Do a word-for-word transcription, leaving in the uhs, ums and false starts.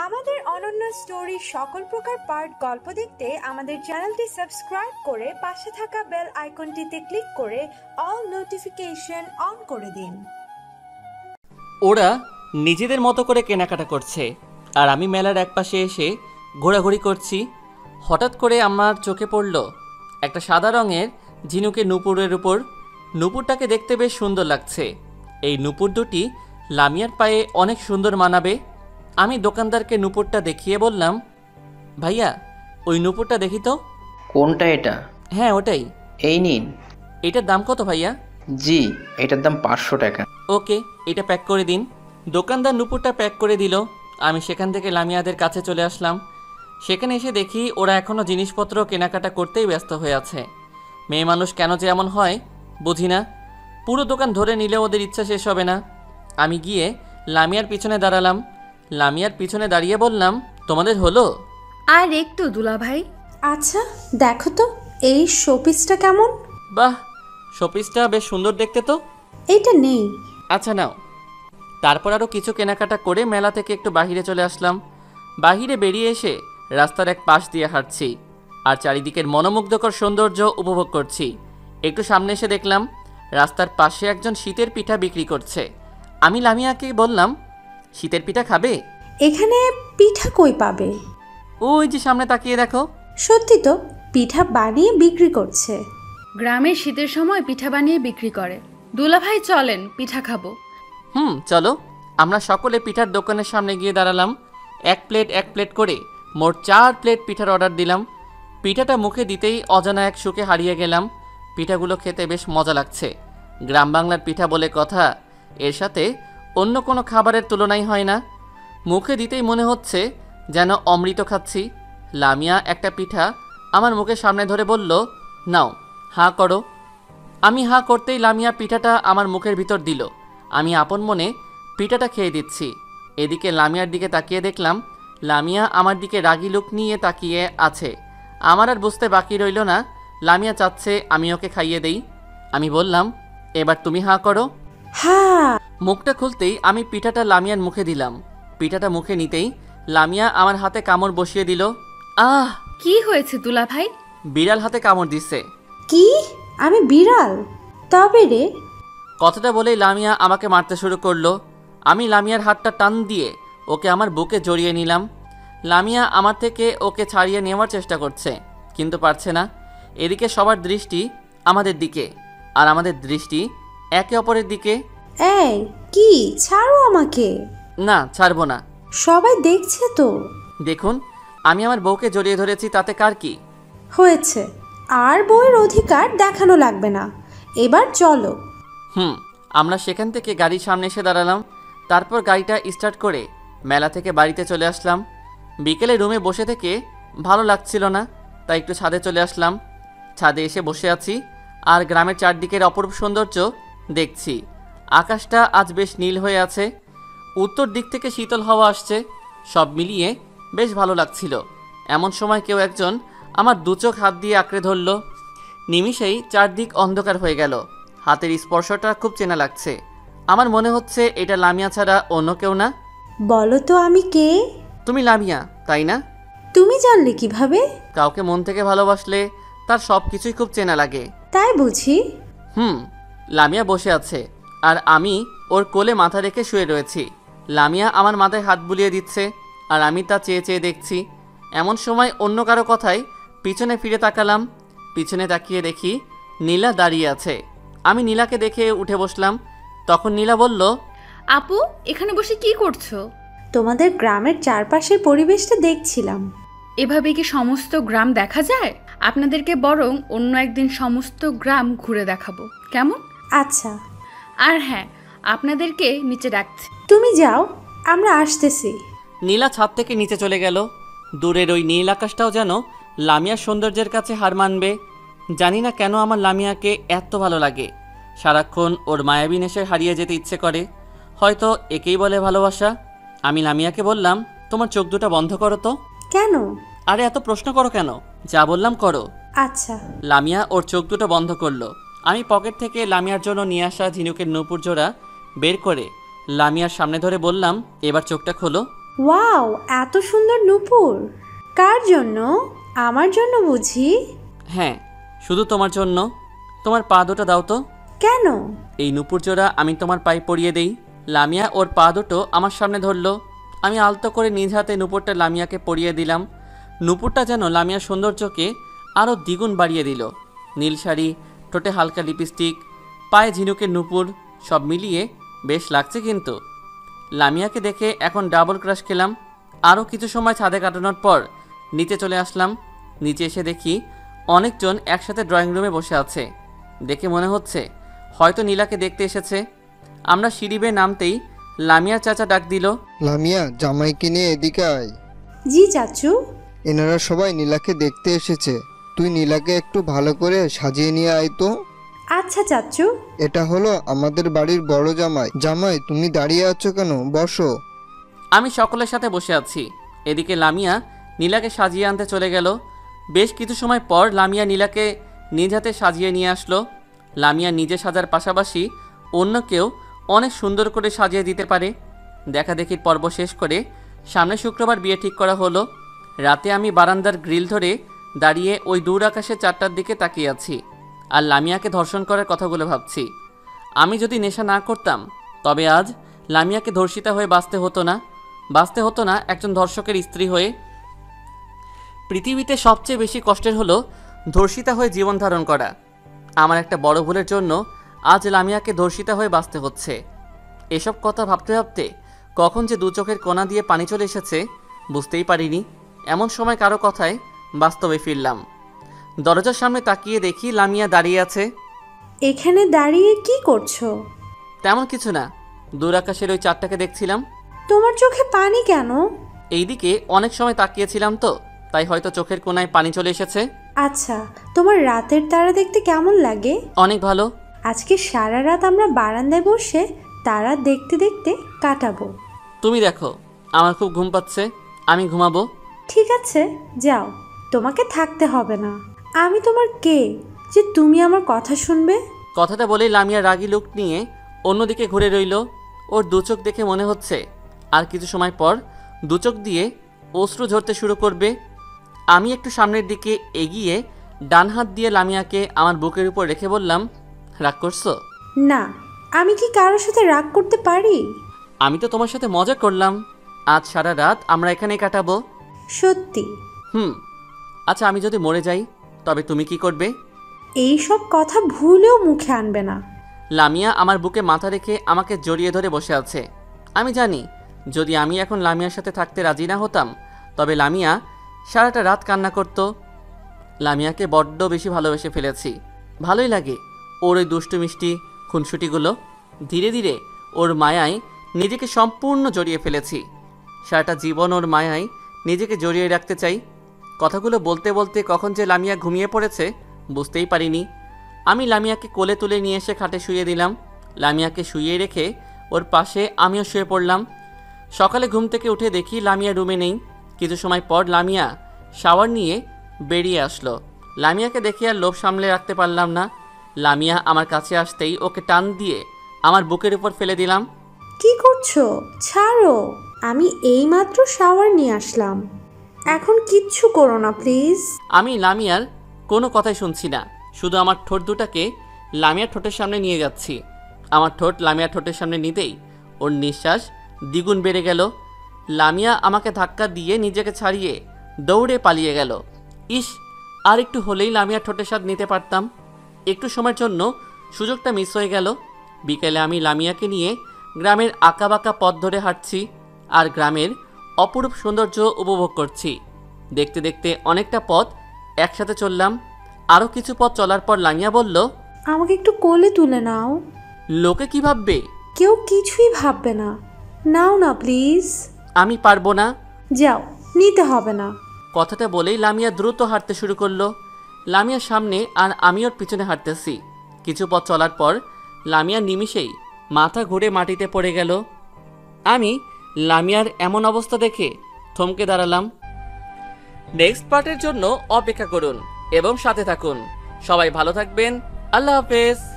আমাদের অনন্য স্টোরি সকল প্রকার পার্ট গল্প দেখতে আমাদের চ্যানেলটি সাবস্ক্রাইব করে পাশে থাকা বেল আইকনটিতে ক্লিক করে অল নোটিফিকেশন অন করে দিন। ওরা নিজেদের মতো করে কেনাকাটা করছে আর আমি মেলার একপাশে এসে ঘোরাঘুরি করছি। হঠাৎ করে আমার চোখে পড়ল একটা সাদা রঙের ঝিনুকে নূপুরের উপর। নূপুরটাকে দেখতে বেশ সুন্দর লাগছে। এই নূপুর দুটি লামিয়ার পায়ে অনেক সুন্দর মানাবে। আমি দোকানদারকে নূপুরটা দেখিয়ে বললাম, ভাইয়া ওই নূপুরটা দেখি তো। কোনটা এটা? হ্যাঁ ওটাই। এই নিন। এটার দাম কত ভাইয়া? জি, এটার দাম পাঁচশো টাকা। ওকে, এটা প্যাক করে দিন। দোকানদার নূপুরটা প্যাক করে দিল। আমি সেখান থেকে লামিয়াদের কাছে চলে আসলাম। সেখানে এসে দেখি ওরা এখনও জিনিসপত্র কেনাকাটা করতেই ব্যস্ত হয়ে আছে। মেয়ে মানুষ কেন যে এমন হয় বুঝি না। পুরো দোকান ধরে নিলে ওদের ইচ্ছা শেষ হবে না। আমি গিয়ে লামিয়ার পিছনে দাঁড়ালাম। লামিয়ার পিছনে দাঁড়িয়ে বললাম, তোমাদের হলো? আর একটু দুলা ভাই। আচ্ছা দেখো তো এই শোপিসটা কেমন। বাহ, শোপিসটা বেশ সুন্দর দেখতে তো। এইটা নেই। আচ্ছা নাও। তারপর আরও কিছু কেনাকাটা করে মেলা থেকে একটু বাহিরে চলে আসলাম। বাহিরে বেরিয়ে এসে রাস্তার এক পাশ দিয়ে হাঁটছি আর চারিদিকের মনোমুগ্ধকর সৌন্দর্য উপভোগ করছি। একটু সামনে এসে দেখলাম রাস্তার পাশে একজন শীতের পিঠা বিক্রি করছে। আমি লামিয়াকে বললাম, শীতের পিঠা খাবে? এখানে পিঠা কই পাবে? ওই যে সামনে তাকিয়ে দেখো। সত্যি তো, পিঠা বানিয়ে বিক্রি করছে। গ্রামে শীতের সময় পিঠা বানিয়ে বিক্রি করে। দুলা ভাই চলেন পিঠা খাবো। হুম চলো। আমরা সকলে পিঠার দোকানের সামনে গিয়ে দাঁড়ালাম। এক প্লেট এক প্লেট করে মোট চার প্লেট পিঠার অর্ডার দিলাম। পিঠাটা মুখে দিতেই অজানা এক সুখে হারিয়ে গেলাম। পিঠাগুলো খেতে বেশ মজা লাগছে। গ্রাম বাংলার পিঠা বলে কথা, এর সাথে অন্য কোনো খাবারের তুলনাই হয় না। মুখে দিতেই মনে হচ্ছে যেন অমৃত খাচ্ছি। লামিয়া একটা পিঠা আমার মুখের সামনে ধরে বলল, নাও হাঁ করো। আমি হাঁ করতেই লামিয়া পিঠাটা আমার মুখের ভিতর দিল। আমি আপন মনে পিঠাটা খেয়ে দিচ্ছি। এদিকে লামিয়ার দিকে তাকিয়ে দেখলাম লামিয়া আমার দিকে রাগি লুক নিয়ে তাকিয়ে আছে। আমার আর বুঝতে বাকি রইল না, লামিয়া চাচ্ছে আমি ওকে খাইয়ে দেই। আমি বললাম, এবার তুমি হাঁ করো। হ্যাঁ। মুখটা খুলতেই আমি পিঠাটা লামিয়ার মুখে দিলাম। পিঠাটা মুখে নিতেই লামিয়া আমার হাতে কামড় বসিয়ে দিল। আহ! কি হয়েছে দুলা ভাই? বিড়াল হাতে কামড় দিচ্ছে। কি? আমি বিড়াল? তবে রে। কথাটা বলেই লামিয়া আমাকে মারতে শুরু করলো। আমি লামিয়ার হাতটা টান দিয়ে ওকে আমার বুকে জড়িয়ে নিলাম। লামিয়া আমার থেকে ওকে ছাড়িয়ে নেওয়ার চেষ্টা করছে, কিন্তু পারছে না। এদিকে সবার দৃষ্টি আমাদের দিকে আর আমাদের দৃষ্টি একে অপরের দিকে। এই কি, ছাড়ো আমাকে। না, ছাড়বো না। সবাই দেখছে তো। দেখুন, আমি আমার বউকে জড়িয়ে ধরেছি, তাতে কার কি হয়েছে? আর বউয়ের অধিকার দেখানো লাগবে না, এবার চলো। হুম আমরা সেখান থেকে গাড়ির সামনে এসে দাঁড়ালাম। তারপর গাড়িটা স্টার্ট করে মেলা থেকে বাড়িতে চলে আসলাম। বিকেলে রুমে বসে থেকে ভালো লাগছিল না, তাই একটু ছাদে চলে আসলাম। ছাদে এসে বসে আছি আর গ্রামের চারদিকের অপরূপ সৌন্দর্য দেখছি। আকাশটা আজ বেশ নীল হয়ে আছে। উত্তর দিক থেকে শীতল হাওয়া আসছে। সব মিলিয়ে বেশ ভালো লাগছিল। এমন সময় কেউ একজন আমার দু চোখ হাত দিয়ে আঁকড়ে ধরল। নিমিষেই চারদিক অন্ধকার হয়ে গেল। হাতের স্পর্শটা খুব চেনা লাগছে। আমার মনে হচ্ছে এটা লামিয়া ছাড়া অন্য কেউ না। বলো তো আমি কে? তুমি লামিয়া, তাই না? তুমি জানলে কিভাবে? কাউকে মন থেকে ভালোবাসলে তার সব কিছুই খুব চেনা লাগে। তাই বুঝি? হুম লামিয়া বসে আছে আর আমি ওর কোলে মাথা রেখে শুয়ে রয়েছি। লামিয়া আমার মাথায় হাত বুলিয়ে দিচ্ছে আর আমি তা চেয়ে চেয়ে দেখছি। এমন সময় অন্য কারো কথায় পিছনে ফিরে তাকালাম। পিছনে তাকিয়ে দেখি নীলা দাঁড়িয়ে আছে। আমি নীলাকে দেখে উঠে বসলাম। তখন নীলা বলল, আপু এখানে বসে কি করছো? তোমাদের গ্রামের চারপাশের পরিবেশটা দেখছিলাম। এভাবে কি সমস্ত গ্রাম দেখা যায়? আপনাদেরকে বরং অন্য একদিন সমস্ত গ্রাম ঘুরে দেখাবো, কেমন? আচ্ছা। আর হ্যাঁ, আপনাদেরকে নিচে ডাকছি। তুমি যাও, আমরা আসতেছি। নীলা ছাদ থেকে নিচে চলে গেল। দূরের ওই নীল আকাশটাও যেন লামিয়ার সৌন্দর্যের কাছে হার মানবে। জানি না কেন আমার লামিয়াকে এত ভালো লাগে। সারাক্ষণ ওর মায়াবী নেশে হারিয়ে যেতে ইচ্ছে করে। হয়তো একেই বলে ভালোবাসা। আমি লামিয়াকে বললাম, তোমার চোখ দুটো বন্ধ করো তো। কেন? আরে এত প্রশ্ন করো কেন? যা বললাম করো। আচ্ছা। লামিয়া ওর চোখ দুটো বন্ধ করলো। আমি পকেট থেকে লামিয়ার জন্য নিয়ে আসা ঝিনুকের নূপুর জোড়া বের করে লামিয়ার সামনে ধরে বললাম, এবার চোখটা খোলো। ওয়াও, এত সুন্দর নূপুর। কার জন্য? আমার জন্য বুঝি? হ্যাঁ, শুধু তোমার জন্য। তোমার পা দুটো দাও তো। কেন? এই নূপুর জোড়া আমি তোমার পায়ে পরিয়ে দেই। লামিয়া ওর পা দুটো আমার সামনে ধরলো। আমি আলতো করে নিজ হাতে নূপুরটা লামিয়াকে পরিয়ে দিলাম। নূপুরটা যেন লামিয়ার সৌন্দর্যকে আরও দ্বিগুণ বাড়িয়ে দিল। নীল শাড়ি, ঠোঁটে হালকা লিপস্টিক, পায়ে ঝিনুকের নূপুর, সব মিলিয়ে বেশ লাগছে কিন্তু। লামিয়াকে দেখে এখন ডাবল ক্রাশ খেলাম। আরও কিছু সময় ছাদে কাটানোর পর নিচে চলে আসলাম। নিচে এসে দেখি অনেকজন একসাথে ড্রয়িং রুমে বসে আছে। দেখে মনে হচ্ছে হয়তো নীলাকে দেখতে এসেছে। আমরা সিঁড়ি বেয়ে নামতেই লামিয়ার চাচা ডাক দিল, লামিয়া, জামাইকে নিয়ে এদিকে আয়। জি চাচু। এনারা সবাই নীলাকে দেখতে এসেছে। তুই নীলাকে একটু ভালো করে সাজিয়ে নিয়ে আয় তো। আচ্ছা চাচু। এটা হলো আমাদের বাড়ির বড় জামাই। জামাই, তুমি দাঁড়িয়ে আছো কেন? বসো। আমি সকলের সাথে বসে আছি। এদিকে লামিয়া নীলাকে সাজিয়ে আনতে চলে গেল। বেশ কিছু সময় পর লামিয়া নীলাকে নিজ হাতে সাজিয়ে নিয়ে আসলো। লামিয়া নিজে সাজার পাশাপাশি অন্য কেউ অনেক সুন্দর করে সাজিয়ে দিতে পারে। দেখাদেখির পর্ব শেষ করে সামনে শুক্রবার বিয়ে ঠিক করা হলো। রাতে আমি বারান্দার গ্রিল ধরে দাঁড়িয়ে ওই দূর আকাশে চারটার দিকে তাকিয়ে আছি আর লামিয়াকে ধর্ষণ করার কথাগুলো ভাবছি। আমি যদি নেশা না করতাম তবে আজ লামিয়াকে ধর্ষিতা হয়ে বাঁচতে হতো না বাঁচতে হতো না একজন ধর্ষকের স্ত্রী হয়ে। পৃথিবীতে সবচেয়ে বেশি কষ্টের হলো ধর্ষিতা হয়ে জীবন ধারণ করা। আমার একটা বড় ভুলের জন্য আজ লামিয়াকে ধর্ষিতা হয়ে বাঁচতে হচ্ছে। এসব কথা ভাবতে ভাবতে কখন যে দু চোখের কোণা দিয়ে পানি চলে এসেছে বুঝতেই পারিনি। এমন সময় কারো কথায় বাস্তবে ফিরলাম। দরজার সামনে তাকিয়ে দেখি লামিয়া দাঁড়িয়ে আছে। এখানে দাঁড়িয়ে কি করছো? তেমন কিছু না, দূর আকাশের ওই চারটাকে দেখছিলাম। তোমার চোখে পানি কেন? এইদিকে অনেক সময় তাকিয়েছিলাম তো, তাই হয়তো চোখের কোণায় পানি চলে এসেছে। আচ্ছা, তোমার রাতের তারা দেখতে কেমন লাগে? অনেক ভালো। আজকে সারা রাত আমরা বারান্দায় বসে তারা দেখতে দেখতে কাটাবো। তুমি দেখো, আমার খুব ঘুম পাচ্ছে, আমি ঘুমাবো। ঠিক আছে, যাও, তোমাকে থাকতে হবে না। আমি তোমার কে যে তুমি আমার কথা শুনবে? কথাটা বলেই লামিয়া রাগী লুক নিয়ে অন্যদিকে ঘুরে রইল। ওর দু চোখ দেখে মনে হচ্ছে আর কিছু সময় পর দু চোখ দিয়ে অশ্রু ঝরতে শুরু করবে। আমি একটু সামনের দিকে এগিয়ে ডান হাত দিয়ে লামিয়াকে আমার বুকের উপর রেখে বললাম, রাগ করছো? না, আমি কি কারোর সাথে রাগ করতে পারি? আমি তো তোমার সাথে মজা করলাম। আজ সারা রাত আমরা এখানেই কাটাবো। সত্যি? হুম। আচ্ছা, আমি যদি মরে যাই তবে তুমি কি করবে? এই সব কথা ভুলেও মুখে আনবে না। লামিয়া আমার বুকে মাথা রেখে আমাকে জড়িয়ে ধরে বসে আছে। আমি জানি যদি আমি এখন লামিয়ার সাথে থাকতে রাজি না হতাম তবে লামিয়া সারাটা রাত কান্না করত। লামিয়াকে বড্ড বেশি ভালোবেসে ফেলেছি। ভালোই লাগে ওর ওই দুষ্টু মিষ্টি খুনসুটিগুলো। ধীরে ধীরে ওর মায়ায় নিজেকে সম্পূর্ণ জড়িয়ে ফেলেছি। সারাটা জীবন ওর মায়ায় নিজেকে জড়িয়ে রাখতে চাই। কথাগুলো বলতে বলতে কখন যে লামিয়া ঘুমিয়ে পড়েছে বুঝতেই পারিনি। আমি লামিয়াকে কোলে তুলে নিয়ে এসে খাটে শুইয়ে দিলাম। লামিয়াকে শুইয়ে রেখে ওর পাশে আমিও শুয়ে পড়লাম। সকালে ঘুম থেকে উঠে দেখি লামিয়া রুমে নেই। কিছু সময় পর লামিয়া শাওয়ার নিয়ে বেরিয়ে আসলো। লামিয়াকে দেখে আর লোভ সামলে রাখতে পারলাম না। লামিয়া আমার কাছে আসতেই ওকে টান দিয়ে আমার বুকের উপর ফেলে দিলাম। কি করছো? ছাড়ো, আমি এইমাত্র শাওয়ার নিয়ে আসলাম। এখন কিচ্ছু করো না প্লিজ। আমি লামিয়ার কোনো কথাই শুনছি না, শুধু আমার ঠোঁট দুটাকে লামিয়ার ঠোঁটের সামনে নিয়ে যাচ্ছি। আমার ঠোঁট লামিয়ার ঠোঁটের সামনে নিতেই ওর নিঃশ্বাস দ্বিগুণ বেড়ে গেল। লামিয়া আমাকে ধাক্কা দিয়ে নিজেকে ছাড়িয়ে দৌড়ে পালিয়ে গেল। ইস, আর একটু হলেই লামিয়ার ঠোঁটের স্বাদ নিতে পারতাম। একটু সময়ের জন্য সুযোগটা মিস হয়ে গেল। বিকেলে আমি লামিয়াকে নিয়ে গ্রামের আঁকাবাঁকা পথ ধরে হাঁটছি আর গ্রামের অপরূপ সৌন্দর্য উপভোগ করছি। দেখতে দেখতে অনেকটা পথ একসাথে চললাম। আরও কিছু পথ চলার পর লামিয়া বলল, আমাকে একটু কোলে তুলে নাও। লোকে কি ভাববে? কেউ কিছুই ভাববে না। নাও না প্লিজ। আমি পারবো না। যাও, নিতে হবে না। কথাটা বলেই লামিয়া দ্রুত হাঁটতে শুরু করলো। লামিয়ার সামনে আর আমি ওর পিছনে হাঁটতেছি। কিছু পথ চলার পর লামিয়ার নিমিষেই মাথা ঘুরে মাটিতে পড়ে গেল। আমি লামিয়ার এমন অবস্থা দেখে থমকে দাঁড়ালাম। নেক্সট পার্টের জন্য অপেক্ষা করুন এবং সাথে থাকুন। সবাই ভালো থাকবেন। আল্লাহ হাফেজ।